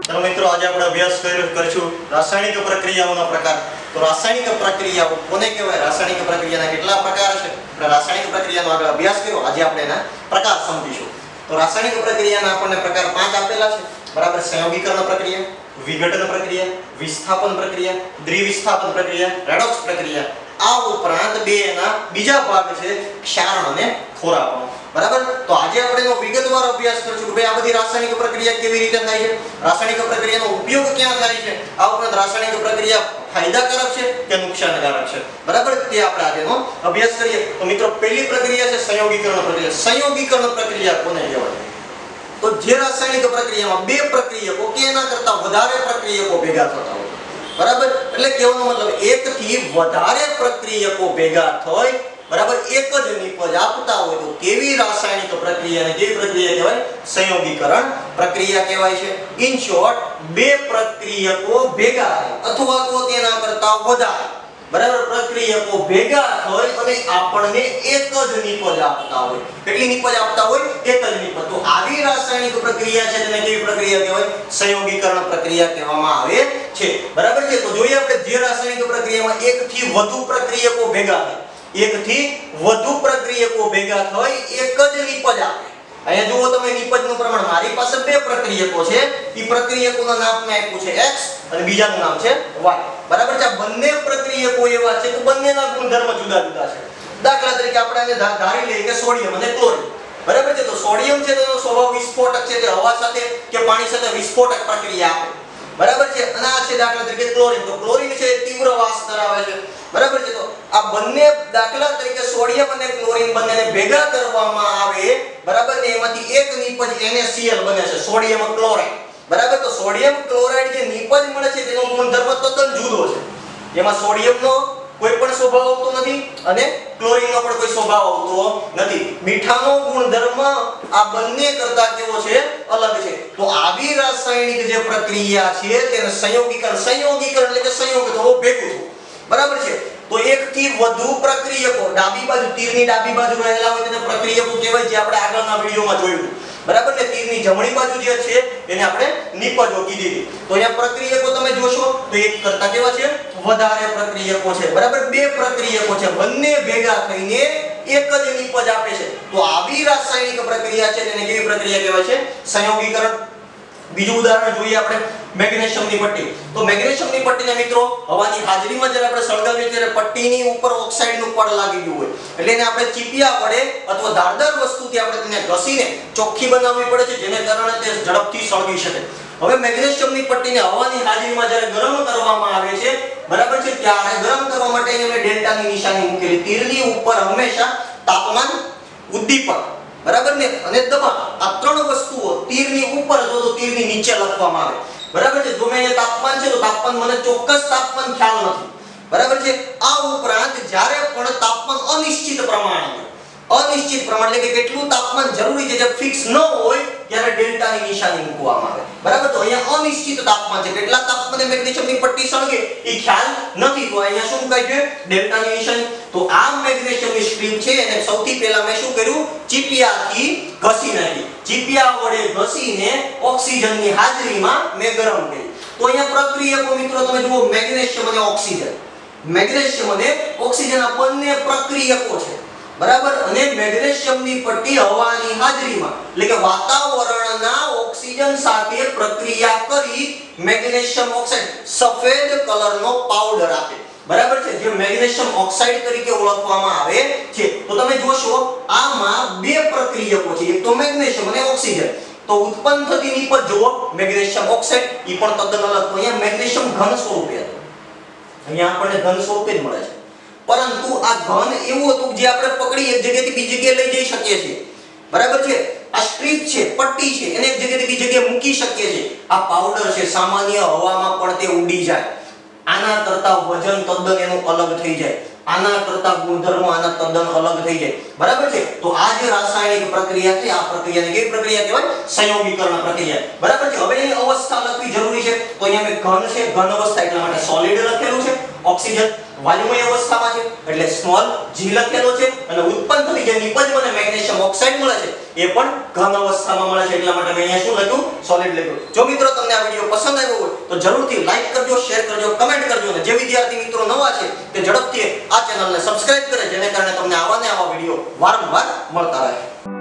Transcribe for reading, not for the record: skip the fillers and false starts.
तो मित्रों आज આપણે અભ્યાસ કરીશું રાસાયણિક પ્રક્રિયાઓના પ્રકાર। તો રાસાયણિક પ્રક્રિયાઓ કોને કહેવાય, રાસાયણિક પ્રક્રિયાના કેટલા પ્રકાર છે, આપણે રાસાયણિક પ્રક્રિયાનો આગળ અભ્યાસ કર્યો, આજે આપણે એના પ્રકાર સમજીશું। તો રાસાયણિક પ્રક્રિયાના આપણને પ્રકાર 5 આપેલા છે, બરાબર। સંયોગીકરણ પ્રક્રિયા, વિઘટન પ્રક્રિયા, વિસ્થાપન પ્રક્રિયા, દ્વિવિસ્થાપન પ્રક્રિયા, રેડોક્સ પ્રક્રિયા। આ ઉપરાંત બે એના બીજા ભાગ છે ક્ષારણ અને ખોરાપણ, બરાબર। તો આજે આપણે એનો વિગતવાર અભ્યાસ કરીશું કે ભાઈ આ બધી રાસાયણિક પ્રક્રિયા કેવી રીતે થાય છે, રાસાયણિક પ્રક્રિયાનો ઉપયોગ ક્યાં થાય છે, આ ઉપરાંત રાસાયણિક પ્રક્રિયા ફાયદાકારક છે કે નુકસાનકારક છે, બરાબર। તે આપણે આજે એનો અભ્યાસ કરીએ। તો મિત્રો પહેલી પ્રક્રિયા છે સંયોગીકરણ પ્રક્રિયા। સંયોગીકરણ પ્રક્રિયા કોને કહેવાય? તો જે રાસાયણિક પ્રક્રિયામાં બે પ્રક્રિયકો કે એના કરતા વધારે પ્રક્રિયકો ભેગા થતા હોય, બરાબર। એટલે કહેવાનો મતલબ એક થી વધારે પ્રક્રિયકો ભેગા થઈ, બરાબર, એક જ નિપજ આપતા હોય તો કેવી રાસાયણિક પ્રક્રિયાને કેવી પ્રક્રિયા કહેવાય? સંયોગીકરણ પ્રક્રિયા કહેવાય છે। ઇન શોર્ટ, બે પ્રક્રિયકો ભેગા અથવા તો તેના કરતા વધારે, બરાબર, પ્રક્રિયકો ભેગા થઈ અને આપણને એક જ નિપજ આપતા હોય। કેટલી નિપજ આપતા હોય? એક જ નિપજ। તો આવી રાસાયણિક પ્રક્રિયા છે તેને કેવી પ્રક્રિયા કહેવાય? સંયોગીકરણ પ્રક્રિયા કહેવામાં આવે છે, બરાબર છે। તો જોઈએ આપણે જે રાસાયણિક પ્રક્રિયામાં એક થી વધુ પ્રક્રિયકો ભેગા થાય, એક થી વધુ પ્રક્રિયકો ભેગા થઈ એક જ નિપજ આપે। અહીંયા જુઓ તમે નિપજનું પ્રમાણ, મારી પાસે બે પ્રક્રિયકો છે, ઈ પ્રક્રિયકોનું નામ મેં આપ્યું છે x અને બીજાનું નામ છે y, બરાબર છે। આ બંને પ્રક્રિયકો એવા છે કે બંનેના ગુણધર્મ જુદા જુદા છે। દાખલા તરીકે આપણે આને ધારી લઈએ કે સોડિયમ અને ક્લોરીન, બરાબર છે। તો સોડિયમ છે તેનો સ્વભાવ વિસ્ફોટક છે, તે હવા સાથે કે પાણી સાથે વિસ્ફોટક પ્રક્રિયા આપે, બરાબર છે। અને આ છે દાખલા તરીકે ક્લોરીન, તો ક્લોરીન છે તીવ્ર વાસ ધરાવે છે, બરાબર છે। તો આ બંને દાખલા તરીકે સોડિયમ અને ક્લોરીન બંનેને ભેગા કરવામાં આવે, બરાબર ને, એમાંથી એક નિપજ NaCl બને છે, સોડિયમ ક્લોરાઇડ, બરાબર। તો સોડિયમ ક્લોરાઇડ જે નિપજ મળે છે તેનો ગુણધર્મ તદ્દન જુદો છે। જેમાં સોડિયમનો કોઈ પણ સ્વભાવ આવતો નથી અને ક્લોરીનનો પણ કોઈ સ્વભાવ આવતો નથી। મીઠાનો ગુણધર્મ આ બંને કરતા કેવો છે? અલગ છે। તો આવી રાસાયણિક જે પ્રક્રિયા છે તેને સંયોગીકરણ, સંયોગીકરણ એટલે કે સંયોગ થવો, ભેગું થવું, બરાબર છે। તો એક થી વધુ પ્રક્રિયકો ડાબી બાજુ, તીરની ડાબી બાજુ રહેલા હોય તેને પ્રક્રિયકો કહેવાય, જે આપણે આગળના વિડિયોમાં જોયું, બરાબર ને। તીરની જમણી બાજુ જે છે એને આપણે નિપજો કીધી હતી। તો અહીંયા પ્રક્રિયકો તમે જોશો તો એક કરતા કેવા છે? વધારે પ્રક્રિયકો છે, બરાબર। બે પ્રક્રિયકો છે, બંને ભેગા થઈને એક જ નિપજ આપે છે। તો આવી રાસાયણિક પ્રક્રિયા છે તેને કેવી પ્રક્રિયા કહેવાય છે? સંયોગીકરણ। બીજું ઉદાહરણ જોઈએ આપણે, મેગ્નેશિયમની પટ્ટી। તો મેગ્નેશિયમની પટ્ટીને મિત્રો હવાની હાજરીમાં જ્યારે આપણે સળગાવીએ ત્યારે પટ્ટીની ઉપર ઓક્સાઇડનું પડ લાગી ગયું હોય, એટલે એને આપણે ચીપિયા વડે અથવા ધારદાર વસ્તુથી આપણે તેને ઘસીને ચોખ્ખી બનાવવી પડે છે, જેને કારણે તે ઝડપથી સળગી શકે। હવે મેગ્નેશિયમની પટ્ટીને હવાની હાજરીમાં જ્યારે ગરમ કરવામાં આવે છે, બરાબર છે, ત્યારે ગરમ કરવા માટે એને મેં ડેલ્ટાની નિશાની મૂકેલી। તીરની ઉપર હંમેશા તાપમાન, ઉદ્દીપક, બરાબર ને, અને દબાણ, આ ત્રણ વસ્તુઓ તીરની ઉપર અથવા તો તીરની નીચે લખવામાં આવે, બરાબર છે। જો મેં અહીંયા તાપમાન છે તો તાપમાન મને ચોક્કસ તાપમાન ખ્યાલ નથી, બરાબર છે। આ ઉપરાંત જ્યારે પણ તાપમાન અનિશ્ચિત પ્રમાણમાં, અનિશ્ચિત પ્રમાણ એટલે કે કેટલું તાપમાન જરૂરી છે જે ફિક્સ ન હોય ત્યારે ડેલ્ટાની નિશાની મૂકવામાં આવે, બરાબર। તો અહીંયા અનિશ્ચિત તાપમાન છે, કેટલા તાપમાને મેગ્નેશિયમની પટ્ટી સળગે એ ખ્યાલ નથી, તો અહીંયા શું કહે છે? ડેલ્ટાની નિશાની। તો આ મેગ્નેશિયમની સ્ટ્રીપ છે એને સૌથી પહેલા મેં શું કર્યું? ચીપિયાથી ઘસી નાખી, ચીપિયા વડે ઘસીને ઓક્સિજનની હાજરીમાં મેં ગરમ કરી। તો અહીંયા પ્રક્રિયકો મિત્રો તમે જુઓ, મેગ્નેશિયમ અને ઓક્સિજન, મેગ્નેશિયમ અને ઓક્સિજન આ બંને પ્રક્રિયકો છે, બરાબર। અને મેગ્નેશિયમની પટ્ટી હવાની હાજરીમાં એટલે કે વાતાવરણના ઓક્સિજન સાથે પ્રક્રિયા કરી મેગ્નેશિયમ ઓક્સાઇડ સફેદ કલરનો પાવડર આપે, બરાબર છે, જે મેગ્નેશિયમ ઓક્સાઇડ તરીકે ઓળખવામાં આવે છે। તો તમે જોશો આમાં બે પ્રક્રિયકો છે, એક તો મેગ્નેશિયમ અને ઓક્સિજન। તો ઉત્પન્ન થતી નિપજ જુઓ, મેગ્નેશિયમ ઓક્સાઇડ, ઈ પણ તદ્દન અલગ। તો અહીંયા મેગ્નેશિયમ ઘન સ્વરૂપે હતું, અહીંયા આપણને ઘન સ્વરૂપે જ મળે છે, પરંતુ આ ઘન એવું હતું જે આપણે પકડી એક જગ્યાએથી બીજી જગ્યાએ લઈ જઈ શકીએ છીએ, બરાબર છે। આ સ્ટ્રીપ છે, પટ્ટી છે, એને એક જગ્યાએથી બીજી જગ્યાએ મૂકી શકીએ છીએ। આ પાવડર છે, સામાન્ય હવામાં પણ તે ઉડી જાય, આના કરતા વજન તદ્દન એનું અલગ થઈ જાય, આના કરતા ગુણધર્મો આના તદ્દન અલગ થઈ જાય, બરાબર છે। તો આ જે રાસાયણિક પ્રક્રિયા છે આ પ્રક્રિયાને કેવી પ્રક્રિયા કહેવાય? સંયોગીકરણ પ્રક્રિયા, બરાબર છે। હવે એની અવસ્થા લખવી જરૂરી છે, તો અહીંયા મેં ઘન છે, ઘન અવસ્થા એટલા માટે સોલિડ લખેલું છે, ઓક્સિજન વાયુમય અવસ્થામાં છે એટલે સ્મોલ g લખેલો છે અને ઉત્પન્ન થતી જે નિપજ મને મેગ્નેશિયમ ઓક્સાઇડ મળે છે એ પણ ઘન અવસ્થામાં મળે છે એટલા માટે મેં અહીંયા શું લખ્યું સોલિડ લખ્યું જો મિત્રો તમને આ વિડિયો પસંદ આવ્યો હોય તો જરૂરથી લાઈક કરજો શેર કરજો કમેન્ટ કરજો અને જે વિદ્યાર્થી મિત્રો નવા છે તે ઝડપથી આ ચેનલને સબસ્ક્રાઇબ કરે જેને કારણે તમને આવા ને આવા વિડિયો વારંવાર મળતા રહે